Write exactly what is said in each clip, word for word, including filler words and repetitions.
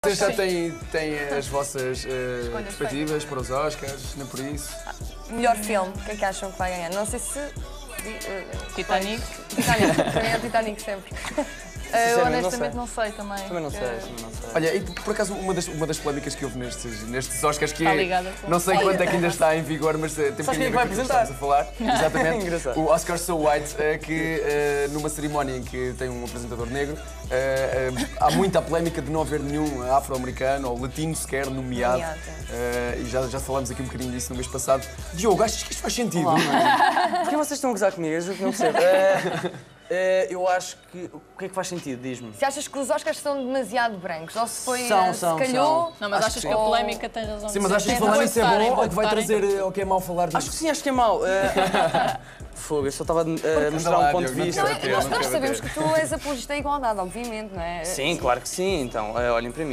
Vocês já têm, têm as vossas uh, perspectivas para os Oscars, não é por isso? Melhor filme, o que é que acham que vai ganhar? Não sei se... Uh, Titanic. Titanic, para mim é Titanic sempre. Eu honestamente não sei, não sei também. Também não sei, também não sei. Olha, e por acaso uma das, uma das polémicas que houve nestes, nestes Oscars que Está é, ligada com... não sei quanto é que ainda está em vigor, mas uh, tem Sabes quem a ver vai com aquilo que apresentar? estamos a falar. Exatamente. Engraçado. O Oscar So White, uh, que uh, numa cerimónia em que tem um apresentador negro, uh, uh, há muita polémica de não haver nenhum afro-americano ou latino sequer nomeado. Nomeado. Uh, e já, já falámos aqui um bocadinho disso no mês passado. Diogo, achas que isto faz sentido? Porquê vocês estão a gozar comigo? Eu juro que não percebo. Uh, uh, eu acho que... O que é que faz sentido? Diz-me. Se achas que os Oscars são demasiado brancos, ou se foi... São, uh, são, se calhou... são. Não, mas Acho achas que que a sim. polémica tem razão? Sim, mas achas que Tem falar de isso é votarem, bom ou que vai votarem. trazer ou que é mau falar disso? Acho que sim, acho que é mau. Uh, Fogo, eu só estava a uh, mostrar lá, um ponto Diogo, de vista. Não, Não é- quero nós, não nós quero sabemos bater. que tu és apologista da igualdade, obviamente, não é? Sim, claro que sim, então, uh, olhem para mim.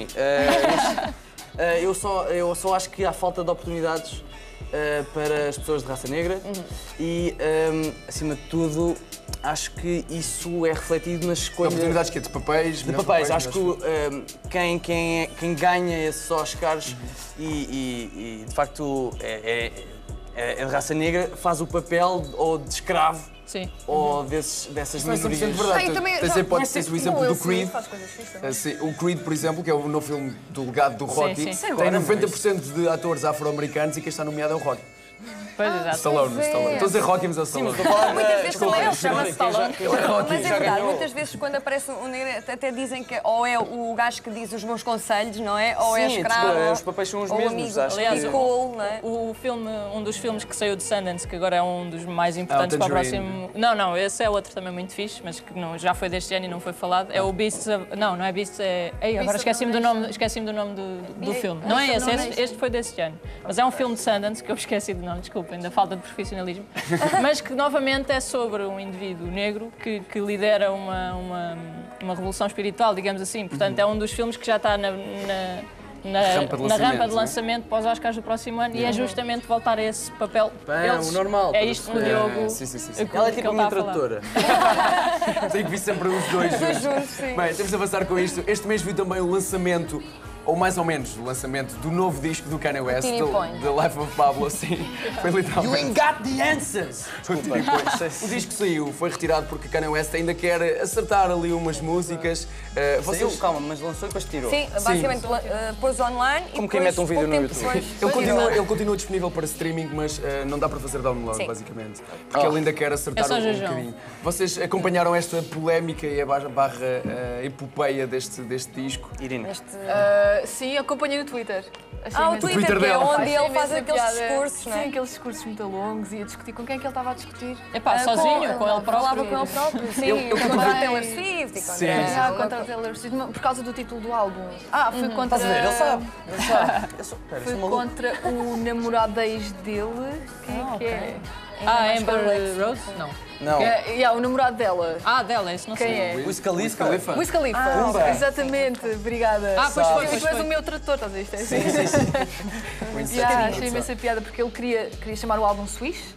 Uh, uh, eu, só, eu só acho que há falta de oportunidades uh, para as pessoas de raça negra e, um, acima de tudo, acho que isso é refletido nas escolhas... Oportunidades que é de papéis, De papéis, acho que um, quem, quem, é- quem ganha esses Oscars e, e- e, de facto é, é, é de raça negra faz o papel ou de escravo Sim. ou desses, dessas Isso não é cem por cento minorias. verdade. Ah, eu também- Tens já- a hipótese, tens o exemplo do Creed. Faz coisas fixas. Uh, sim, o Creed, por exemplo, que é o novo filme do legado do Rocky, sim. tem noventa por cento de atores afro-americanos e quem está nomeado é o Rocky. Pois, exato. Stallone, pois é. Stallone. Estou a dizer Rocky, mas é o Stallone. Muitas vezes Desculpa, também eu ele chama-se quem já- Stallone. quem já- Rocky. Mas é já verdade, ganhou. muitas vezes quando aparece um negro até dizem que ou é o gajo que diz os meus conselhos, não é? Ou é Sim, escravo. tipo, ou- os papéis são os ou mesmos, amigo, acho que- Aliás, o cool, não é? O filme, um dos filmes que saiu de Sundance, que agora é um dos mais importantes Ah, o para o Tangerine. próximo... Não, não, esse é outro também muito fixe, mas que não, já foi deste ano e não foi falado. É o Beasts of... Não, não é Beasts, é... Ei, agora esqueci-me do nome, esqueci do, nome do, do filme. Não é esse, este, este foi deste ano. Mas é um filme de Sundance, que eu esqueci do nome, desculpa, ainda falta de profissionalismo. Mas que novamente é sobre um indivíduo negro que, que lidera uma, uma, uma revolução espiritual, digamos assim. Portanto, é um dos filmes que já está na... na Na Rampa de na rampa lançamento, de lançamento para os Oscars do próximo ano e é justamente voltar a esse papel. Bem, Eles- o normal, É para isto que o perceber. Diogo. Sim, sim, sim, sim. que- Ela é que tipo a ele minha está a falar. tradutora. Tenho que vir sempre os dois juntos. juntos, sim. Bem, temos de avançar com isto. Este mês viu também o lançamento, ou mais ou menos o lançamento, do novo disco do Kanye West, Teeny do, Point. The Life of Pablo, sim. Foi You literalmente. ain't got the answers! O Teeny Point. O disco saiu, foi retirado porque Kanye West ainda quer acertar ali umas músicas. Uh, Saiu, vocês... calma, mas lançou e depois tirou. Sim, basicamente uh, pôs online e Como quem depois, mete um vídeo pouco no tempo YouTube. depois, Ele foi continua, tirado. ele continua disponível para streaming, mas uh, não dá para fazer download, Sim. basicamente. Porque Oh. ele ainda quer acertar É só um, um jejum. bocadinho. Vocês acompanharam esta polémica e a barra, barra uh, epopeia deste, deste disco? Irina. Este- Uh, sim, acompanhei o Twitter. Achei Ah, o imensa- Twitter, Twitter que é dela. onde Achei ele faz imensa aqueles piada. discursos, não é? Sim, aqueles discursos muito longos e a discutir com quem é que ele estava a discutir. Epá, Ah, sozinho, com, ele próprio. Falava com ele próprio, sim. Ele- ele contra a também- Taylor Swift e contra... Sim. Ah, contra a Taylor Swift, por causa do título do álbum. Ah, foi contra... Estás a ver? Ele sabe. Ele sabe. Eu sou, pera, eu Foi sou maluco. contra o namorado ex dele. Quem é Ah, que é? Ah, mais Amber complexo. Rose? Não. Não. É, yeah, o namorado dela. Ah, dela, esse não Quem sei. é? Wiz Khalifa. Khalifa. Wiz Khalifa. Pumba. Exatamente, obrigada. Ah, pois foi, E pois tu és foi. o meu tradutor, estás a ver? Isto é assim. Sim, sim, sim. Um inseto Yeah, de achei produção. imensa piada porque ele queria, queria chamar o álbum Swish,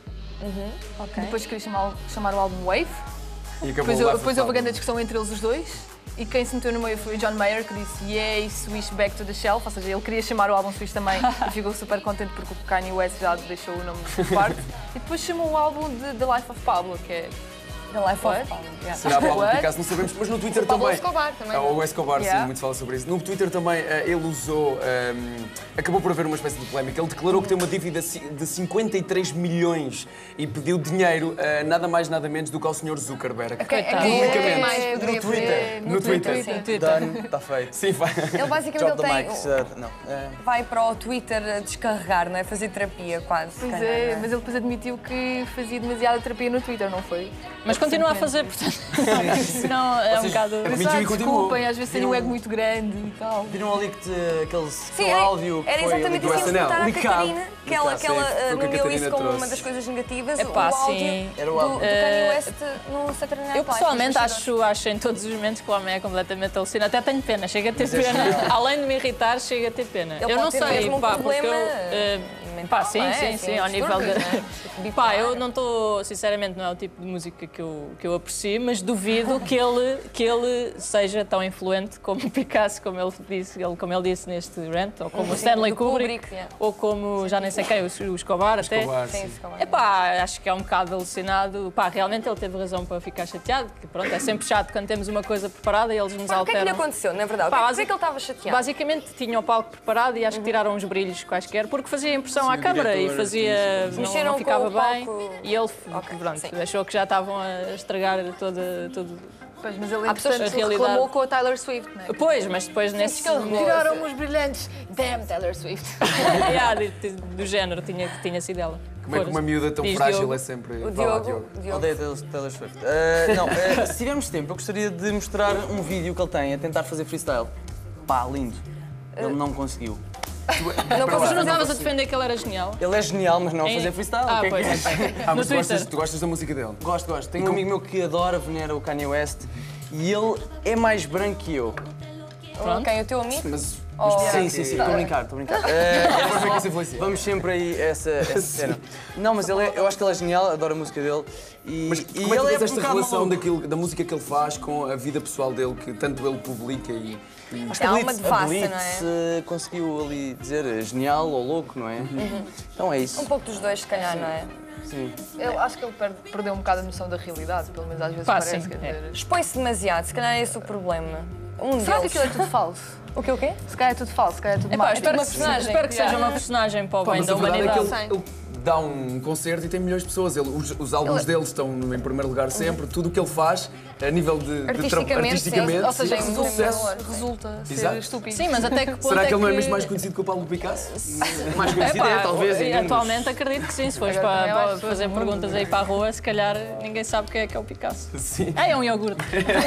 Ok. depois queria chamar, chamar o álbum Wave. E acabou Depois, o eu, Life depois of houve uma Pablo. grande discussão entre eles os dois. E quem se meteu no meio foi o John Mayer, que disse Yay, Swish back to the shelf. Ou seja, ele queria chamar o álbum Swish também e ficou super contente porque o Kanye West já deixou o nome de parte. E depois chamou o álbum de The Life of Pablo, que é... The Life What? of Pablo. yeah. Será Pablo What? Picasso, não sabemos, mas no Twitter Pablo também. Escobar também. Ah, o Escobar, Yeah. sim, muito se fala sobre isso. No Twitter também eh, ele usou, ehm, acabou por haver uma espécie de polémica. Ele declarou que tem uma dívida ci- de cinquenta e três milhões e pediu dinheiro, eh, nada mais nada menos do que ao senhor Zuckerberg. Ok, é que Coitado. quem mais É, poderia no Twitter. fazer? No Twitter. Sim, Twitter. Done, está feito. Sim, vai. Ele basicamente Drop ele the tem, mics. uh, não. É. vai para o Twitter a descarregar, não é? Fazer terapia quase. Pois calhar, é, não mas ele depois admitiu que fazia demasiada terapia no Twitter, não foi? Mas continua a fazer, portanto. Não, é um bocado. Admitiu Ah, e continuou. desculpem, às vezes tenho um ego muito grande e tal. Viram ali que te, aquele Sim, aquele era, áudio que era foi exatamente do isso que S N L. íamos perguntar à licado. Catarina, que ela, Licado, que ela sim, foi uh, o que a nomeou isso Catarina como uma trouxe. das coisas negativas, Epá, o áudio sim. Era o do, áudio. do Kanye West no Saturday Night Eu Live. pessoalmente Mas acho, acho em todos os momentos que o homem é completamente alucinante. Até tenho pena, chega a ter Mas é pena. genial. Além de me irritar, chega a ter pena. Ele eu não pode ter sei, mesmo um pá, porque eu. problema eh, mental, Pá, sim, não é? sim, Assim, sim, ao nível distúrbios, da... não é? Tipo, Pá, eu não estou, sinceramente, não é o tipo de música que eu, que eu aprecio, mas duvido que ele, que ele seja tão influente como o Picasso, como ele disse, ele, como ele disse neste rant, ou como o Stanley do Kubrick, Kubrick, yeah. ou como, já nem sei quem, o, o Escobar até. Escobar, Sim, sim. isso, como é. É pá, acho que é um bocado alucinado. Pá, realmente ele teve razão para ficar chateado, que pronto, é sempre chato quando temos uma coisa preparada e eles nos Pá, o que é que lhe alteram. aconteceu, na verdade? Pá, Por que é que ele estava chateado? Basicamente tinha o palco preparado e acho que tiraram uns brilhos quaisquer porque fazia impressão Sim, à o câmara e diretor, fazia. sim, Não, Mexeram não ficava com o bem. palco. E ele Ok, pronto, sim. achou que já estavam a estragar toda, tudo. Pois, mas ele, Há pessoas entretanto, que a realidade- reclamou com a Taylor Swift, não é? Pois, mas depois nesse. Tiraram os brilhantes. Damn, Taylor Swift. Yeah, de- de- do género tinha, que tinha sido ela. Como é que uma miúda tão Diz frágil Diogo. é sempre... O Vá lá, Diogo. Diogo. o Diogo. Odeio Taylor, Taylor Swift. Uh, não, uh, se tivermos tempo, eu gostaria de mostrar um vídeo que ele tem a tentar fazer freestyle. Pá, lindo. Ele não conseguiu. Não Mas consigo- não estavas a defender que ele era genial? Ele é genial, mas não a Em- fazer freestyle. Ah, O que é que pois. é? Ah, No mas tu gostas, Twitter. tu gostas da música dele? Gosto, gosto. Tenho um amigo meu que adora, venera o Kanye West e ele é mais branco que eu. Pronto. Quem? O teu amigo? Mas... Oh. Sim, sim, sim. Estou a brincar, estou a brincar. É Uh, a forma que se influencia. vamos sempre aí a essa, essa cena. Não, mas ele é, eu acho que ele é genial, adoro a música dele. E, Mas e como é que ele vês um esta bocado relação maluco. daquilo, da música que ele faz com a vida pessoal dele, que tanto ele publica e... e- Acho que É a alma Blitz, de devassa, a Blitz não é? eh, conseguiu ali dizer eh, genial ou louco, não é? Então é isso. Um pouco dos dois, se calhar, não é? Sim. Eu acho que ele perde- perdeu um bocado a noção da realidade, pelo menos às vezes Pá, parece. sim, Quer é. dizer. Expõe-se demasiado, se calhar é esse o problema. Um Será que deles. aquilo é tudo falso? O quê, o quê? Se calhar é tudo falso, se calhar é tudo Epá, mágico. espero, uma que, personagem. espero que seja uma personagem para o Pá, bem mas da a verdade é que humanidade. ele, ele dá um concerto e tem milhões de pessoas. Ele, os, os álbuns dele estão em primeiro lugar sempre. Tudo o que ele faz, a nível de, de tra- Artisticamente, artisticamente sim. Ou seja, sim, em sucesso. primeiro lugar. Resulta ser Exato. estúpido. Sim, mas até que ponto Será é que ele não é mesmo mais conhecido que o Pablo Picasso? Mais conhecido Epá, é, talvez, em números. atualmente acredito que sim, se fores Agora para, também eu para acho que fazer todo mundo, perguntas aí para a rua, se calhar ninguém sabe quem é que é o Picasso. Sim. Ah, é um iogurte.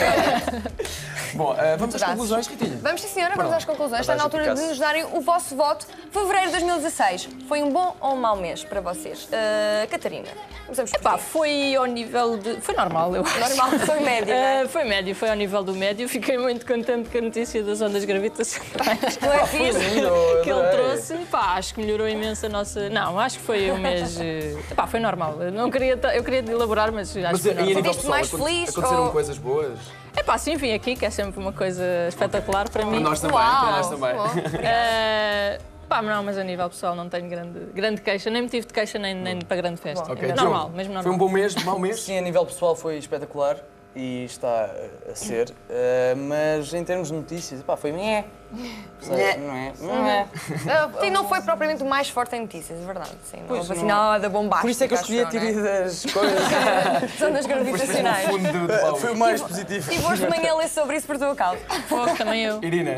Bom, eh, vamos às Pedaços. conclusões, Ritinha. Vamos, sim, senhora, vamos lá. às conclusões. Está Abaixo na o altura de Picasso. nos darem o vosso voto. Fevereiro de dois mil e dezasseis foi um bom ou um mau mês para vocês? Uh, Catarina, começamos por Pá, ti. foi ao nível de... Foi normal, eu acho. Normal, foi médio, não é? Ah, foi médio, foi ao nível do médio. Fiquei muito contente com a notícia das ondas gravitacionais Não é fixe? que ele trouxe. Pá, acho que melhorou imenso a nossa... Não, acho que foi um mês... eh, Pá, foi normal. Eu, não queria, ta- eu queria elaborar, mas acho Mas que e foi a nível normal. Sentiste pessoal, mais aconte- feliz aconteceram ou- coisas boas? É pá, sim, vim aqui, que é sempre uma coisa espetacular para mim. Para nós também, Uau, para nós também. Ah, pá, não, mas a nível pessoal não tenho grande, grande queixa. Nem motivo de queixa, nem, nem para grande festa. Ok, Normal, Diogo, mesmo normal. Foi um bom mês, mau mês? Sim, a nível pessoal foi espetacular e está a- a ser, eh, mas em termos de notícias, pá, foi meh. Percebe? Não é? Não é? Sim, não foi propriamente o mais forte em notícias, é verdade. Sim, não Pois, houve assim não- nada bombástico. Por isso é que eu escolhi a teoria das coisas. As ondas gravitacionais. Fundo do, do Paulo. Foi o mais positivo. E hoje de manhã ler sobre isso por tua causa. Fogo, também eu. Irina,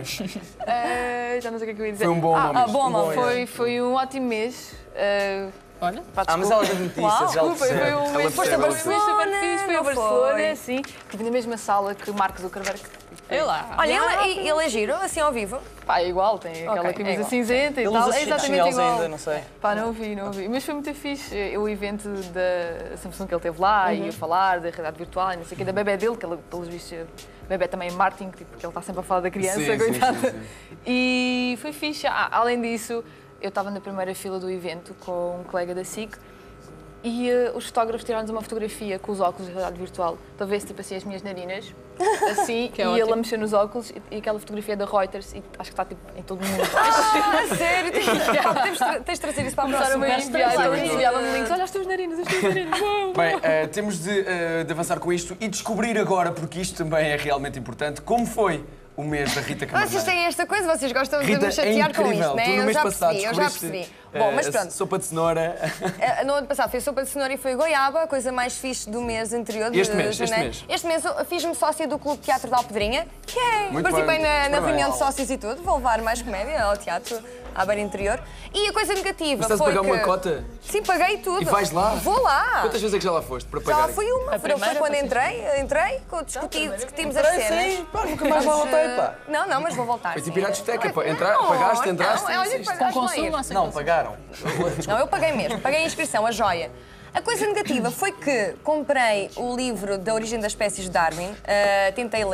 Ah, já não sei o que é que eu ia dizer. foi um bom ou mau Ah, mês? bom, mau Foi, foi um ótimo mês. Ah, Olha. pá, Ah, mas ela das notícias, Uau, já desculpa, foi percebe, um ela mês percebe, foi ela um mês super fixe, foi a não Barcelona, foi? sim. Estive na mesma sala que o Mark Zuckerberg. Olha lá. Olha, ele, ele é giro, assim ao vivo. Pá, é igual, tem aquela Ok, é camisa igual. cinzenta e Ele tal. usa É exatamente chinelos igual. ainda, não sei. Pá, não vi, não vi. Mas foi muito fixe. eh, O evento da Samsung que ele teve lá e a falar da realidade virtual e não sei o quê, da bebé dele, que ele, pelos vistos, a bebé também é marketing, tipo, que ele está sempre a falar da criança, Sim, sim, coitada. sim, sim. E foi fixe. Ah, além disso, eu estava na primeira fila do evento com um colega da S I C e eh, os fotógrafos tiraram-nos uma fotografia com os óculos de realidade virtual para ver se, tipo assim, as minhas narinas, assim, Que é e ótimo. ele a mexer nos óculos e, e aquela fotografia é da Reuters e acho que está, tipo, em todo o mundo. Ah, sério? Tens, tens, tens de trazer isso para a Começaram próxima. a enviar, então Sim, enviavam-me links. Olha as tuas narinas, as tuas narinas. Uau. Bem, eh, temos de, eh, de avançar com isto e descobrir agora, porque isto também é realmente importante, como foi o mês da Rita Camarneiro. Vocês têm esta coisa, vocês gostam de Rita, me chatear é com incrível. isto, né? Tu no Eu mês já passado percebi, eu já descobriste, percebi. eh, Bom, mas a pronto. sopa de cenoura. Eh, No ano passado foi sopa de cenoura e foi goiaba, a coisa mais fixe do mês anterior, de Este mês, este janeiro. mês. Este mês eu fiz-me sócia do Clube de Teatro da Alpedrinha, que é. Muito Participei bem, na, na parabéns. reunião de sócios e tudo, vou levar mais comédia ao teatro, à beira interior. E a coisa negativa Estás a foi pagar que... uma cota? Sim, paguei tudo. E vais lá? Vou lá. Quantas vezes é que já lá foste para Já pagar? lá fui uma, A foi primeira, quando para entrei, entrei, discuti, discutimos as Parece cenas. aí, pá, nunca mais lá voltei, pá. Não, não, mas vou voltar. Foi sim. tipo ir à discoteca, pá. Entrar, Não, pagaste, entraste. Não, olha, saíste. Com pagaste lá consumo, ir. ou sem Não, consumo? pagaram. Não, eu paguei mesmo, paguei a inscrição, a joia. A coisa negativa foi que comprei o livro da origem das espécies de Darwin, uh, tentei ler,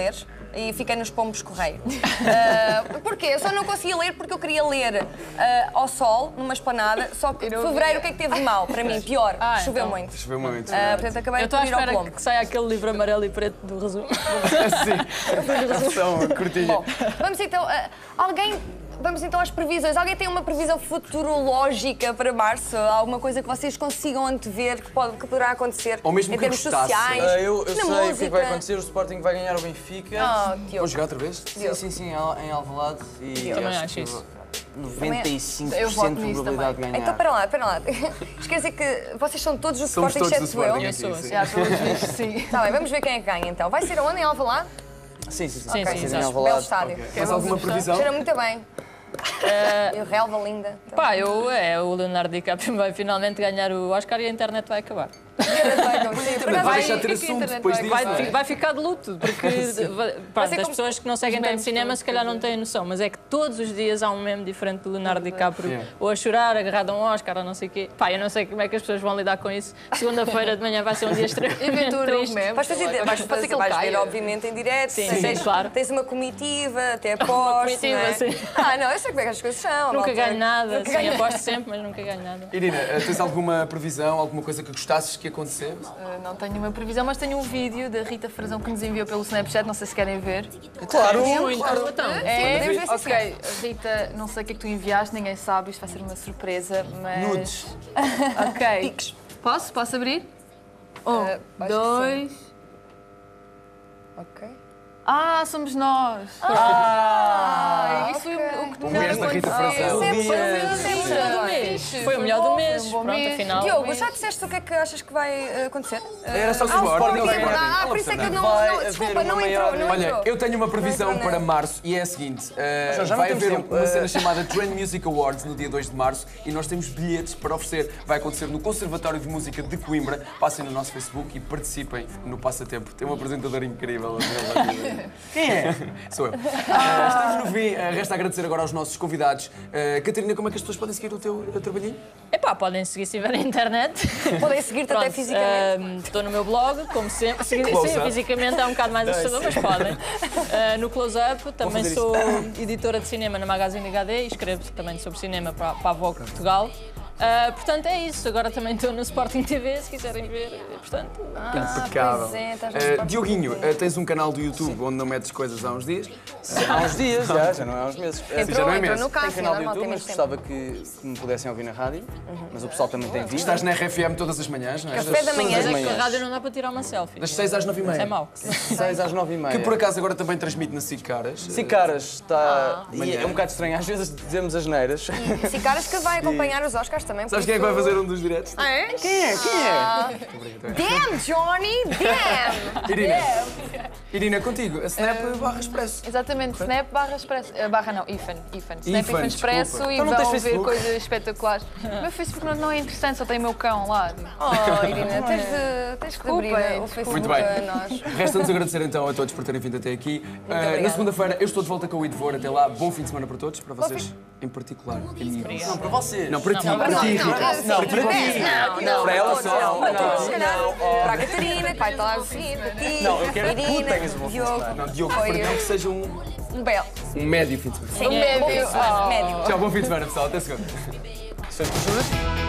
e fiquei nos pombos correio. Uh, porquê? Eu só não conseguia ler porque eu queria ler uh, ao sol, numa espanada, só que fevereiro o que é que teve de mal? Para mim, pior, Ah, choveu então. muito. Choveu muito. Uh, portanto, acabei Eu de estou à ir ao espera plombo. que saia aquele livro amarelo e preto do resumo. Sim. Versão curtinha. Bom, vamos então. Uh, alguém. Vamos então às previsões. Alguém tem uma previsão futurológica para março? Alguma coisa que vocês consigam antever que, pode, que poderá acontecer Ou mesmo em que termos gostassem? sociais? Ah, eu eu na sei música? o que é que vai acontecer. O Sporting vai ganhar o Benfica. Oh, Vamos Diogo. jogar outra vez? Sim, sim, sim, em em Alvalade. E Também acho que isso. noventa e cinco Eu por voto cento de nisso probabilidade de ganhar. Então, para lá, para lá. Isto quer dizer que vocês são todos do Somos Sporting, todos do exceto eu? Sporting. Eu Sim, sou, sim. sim. Já, pelos vistos, sim. Está bem, vamos ver quem é que ganha então. Vai ser onde? Em Alvalade? Sim, sim, sim. Sim, Ok, sim, Em exato. Belo Alvalade. estádio. Mas alguma previsão? Cheira muito bem. E relva linda. Pá, eu, é, o Leonardo DiCaprio vai finalmente ganhar o Oscar e a internet vai acabar. Vai Vai- deixar de ter que é que a assunto internet depois vai- disso. Vai, não é? fi- vai ficar de luto, porque vai- pá, ser das como pessoas que não seguem os tanto memes cinema todos, se calhar não têm noção, mas é que todos os dias há um meme diferente do Leonardo DiCaprio, Yeah. ou a chorar, agarrado a um Oscar, ou não sei o quê. Pá, eu não sei como é que as pessoas vão lidar com isso. Segunda-feira de manhã vai ser um dia extremamente Inventou um novo triste. meme. Vais fazer, vais Pode ser fazer, que ele vais ver, caia. obviamente, em direto. Sim, tens, sim, claro. Tens uma comitiva, até aposto, comitiva, não é? sim. Ah, não, eu sei como é que as coisas são. Nunca malta. ganho nada, Nunca sim, ganho aposto sempre, mas nunca ganho nada. Irina, eh, tens alguma previsão, alguma coisa que gostasses que acontecesse? Uh, Não tenho uma previsão, mas tenho um vídeo da Rita Frazão que nos enviou pelo Snapchat, não sei se querem ver. Claro, Muito, claro. então. É? podemos ver, sim, Ok, Rita, não sei o que é que tu enviaste, ninguém sabe, isto vai ser uma surpresa, mas... Nudes. Ok. Posso? Posso abrir? Um, Eh, acho que dois... Ok. Ah, somos nós! Ah, isso foi o o que melhor mês da Rita aconteceu. Frazão. Sempre, vi, eh, sempre, Foi o melhor do mês. Foi o melhor do mês. Foi um bom Pronto, mês. afinal. Diogo, já disseste o que é que achas que vai eh, acontecer? Era só que Ah, o Sporting ok. vai ganhar. Ah, por isso é que eu não. Vai não haver desculpa, uma não maior- entrou. Não Olha, entrou. eu tenho uma previsão Não entrou, para não. março e é a seguinte: uh, Já- já não vai temos haver tempo, uma uh, cena chamada Trend Music Awards no dia dois de março e nós temos bilhetes para oferecer. Vai acontecer no Conservatório de Música de Coimbra. Passem no nosso Facebook e participem no Passatempo. Tem um apresentador incrível. Quem é? Sou eu. Uh, estamos no fim. Uh, resta agradecer agora aos nossos convidados. Uh, Catarina, como é que as pessoas podem seguir o teu, o teu trabalhinho? Epá, podem seguir se tiverem internet. Podem seguir-te até Pronto, fisicamente. Estou no meu blog, como sempre. Sim, Close sim, Up. fisicamente é um bocado mais assustador, mas podem. Ah, no Close Up também fazer sou editora de cinema na Magazine H D e escrevo também sobre cinema para, para a Vogue Portugal. Ah, portanto, é isso. Agora também estou no Sporting T V, se quiserem ver. Portanto, Impecável. pois é, estás no Uh, Sporting Dioguinho, uh, tens um canal do YouTube onde não metes coisas há uns dias. Há uns dias, já, já não é há uns meses. já Entrou, não é entrou mês. no Tem casting, canal do normal, YouTube, mas temos gostava que, que me pudessem ouvir na rádio. Mas o pessoal também tem vídeo. Estás na R F M todas as manhãs, não é? Café da manhã. mas é que manhãs. a rádio não dá para tirar uma selfie. Das seis às nove e Isso é meia. mau. seis às nove e meia. Que por acaso agora também transmite na SIC Caras. Sim, caras, está. Ah. E é um bocado estranho, às vezes dizemos as neiras. E caras que vai acompanhar os Oscars também. Sabes por quem é que vai isso- fazer um dos diretos? Ah, é? Quem é? Quem é? Damn, Johnny, damn! Irina, Irina, contigo, a Snap barra Expresso. Exatamente, Snap barra Expresso. eh, barra não, Ifan. Ifan. Snap Ifan, Ifan Expresso desculpa. e Então não tens vão ver Facebook? coisas espetaculares. O meu Facebook não, não é interessante, só tem o meu cão lá. Oh, Irina, tens de, tens de abrir Desculpem, o Facebook Muito bem. a nós. Resta-nos agradecer então a todos por terem vindo até aqui. Uh, na obrigada. segunda-feira eu estou de volta com o Idvor. Até lá, bom fim de semana para todos, para vocês em particular. Amigos. Não, para vocês. Não, para ti, Não, para não, ti, não, Rita. não, Para sim, ti. Não, não. Para ela só. Para todos, Não, se calhar. não, oh. Para a Catarina, que vai estar lá a seguir, para ti. Não, eu quero que tu Irina, tenhas um bom fim de Diogo. semana. Não, Diogo, Foi perdão eu. que seja um, Um belo. um médio fim de semana. Sim, bom fim de semana. Médio. Tchau, bom fim de semana, pessoal. Até segunda. Juras?